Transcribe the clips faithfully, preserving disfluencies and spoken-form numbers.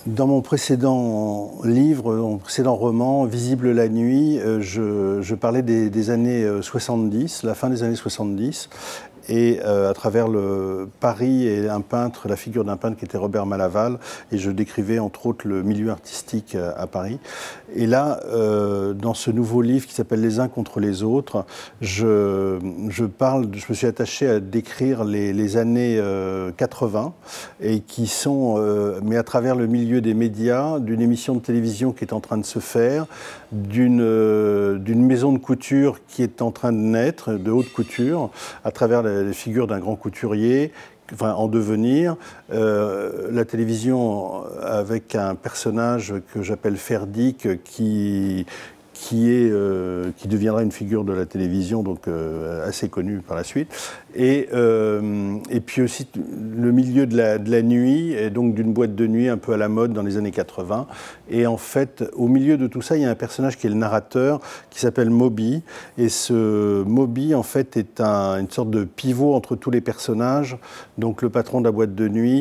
Dans mon précédent livre, mon précédent roman, Visible la nuit, je, je parlais des, des années soixante-dix, la fin des années soixante-dix, et euh, à travers le Paris et un peintre, la figure d'un peintre qui était Robert Malaval, et je décrivais entre autres le milieu artistique à Paris. Et là, euh, dans ce nouveau livre qui s'appelle Les uns contre les autres, je, je parle, je me suis attaché à décrire les, les années euh, quatre-vingt, et qui sont, euh, mais à travers le milieu des médias, d'une émission de télévision qui est en train de se faire, d'une euh, d'une maison de couture qui est en train de naître, de haute couture, à travers la les figures d'un grand couturier, enfin en devenir, euh, la télévision avec un personnage que j'appelle Ferdic, qui, qui, est, euh, qui deviendra une figure de la télévision, donc euh, assez connue par la suite, et, euh, et puis aussi le milieu de la, de la nuit, et donc d'une boîte de nuit un peu à la mode dans les années quatre-vingt, et en fait, au milieu de tout ça, il y a un personnage qui est le narrateur, qui s'appelle Moby, et ce Moby, en fait, est un, une sorte de pivot entre tous les personnages, donc le patron de la boîte de nuit,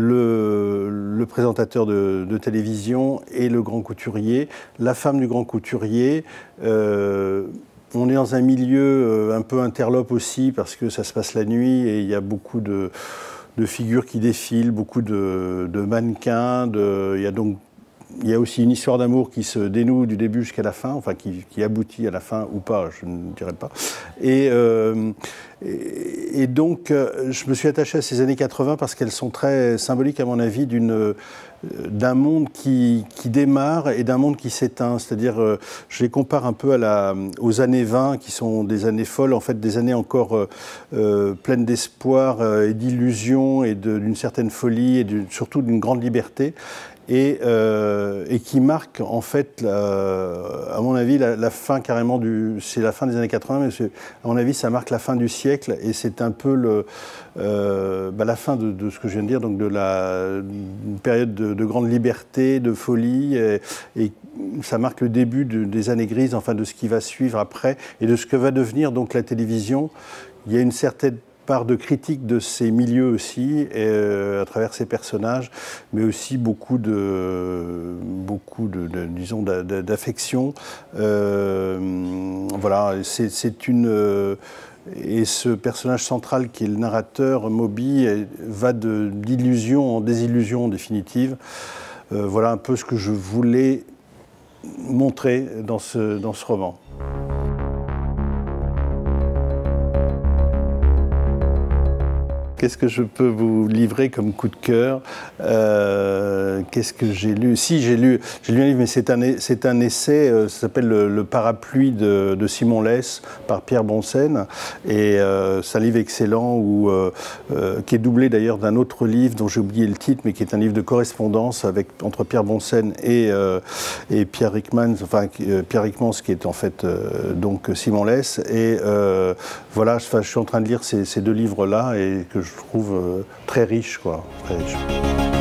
le, le présentateur de, de télévision et le grand couturier, la femme du grand couturier. euh, On est dans un milieu un peu interlope aussi, parce que ça se passe la nuit et il y a beaucoup de, de figures qui défilent, beaucoup de, de mannequins, de, il y a donc Il y a aussi une histoire d'amour qui se dénoue du début jusqu'à la fin, enfin qui, qui aboutit à la fin ou pas, je ne dirais pas. Et, euh, et, et donc, je me suis attaché à ces années quatre-vingt parce qu'elles sont très symboliques, à mon avis, d'une, d'un monde qui, qui démarre et d'un monde qui s'éteint. C'est-à-dire, je les compare un peu à la, aux années vingt, qui sont des années folles, en fait, des années encore euh, pleines d'espoir et d'illusions et d'une certaine folie et surtout d'une grande liberté. Et, euh, et qui marque en fait, la, à mon avis, la, la fin carrément du... C'est la fin des années quatre-vingt, mais à mon avis, ça marque la fin du siècle, et c'est un peu le, euh, bah, la fin de, de ce que je viens de dire, donc de la une période de, de grande liberté, de folie, et, et ça marque le début de, des années grises, enfin de ce qui va suivre après, et de ce que va devenir donc la télévision. Il y a une certaine part de critique de ces milieux aussi, et, euh, à travers ces personnages, mais aussi beaucoup de, beaucoup de, de disons, d'affection. Euh, voilà, c'est une... Euh, et ce personnage central qui est le narrateur, Moby, va d'illusion en désillusion en définitive. Euh, voilà un peu ce que je voulais montrer dans ce, dans ce roman. Qu'est-ce que je peux vous livrer comme coup de cœur? euh, Qu'est-ce que j'ai lu? Si, j'ai lu, j'ai lu un livre, mais c'est un, c'est un essai, euh, ça s'appelle le, le Parapluie de, de Simon Lès, par Pierre Boncenne. Et euh, c'est un livre excellent, où, euh, euh, qui est doublé d'ailleurs d'un autre livre dont j'ai oublié le titre, mais qui est un livre de correspondance avec, entre Pierre Boncenne et, euh, et Pierre Ryckmans, enfin euh, Pierre Ryckmans, qui est en fait euh, donc Simon Lès. Et euh, voilà, je, je suis en train de lire ces, ces deux livres-là, et que je trouve euh, très riche, quoi. Très riche.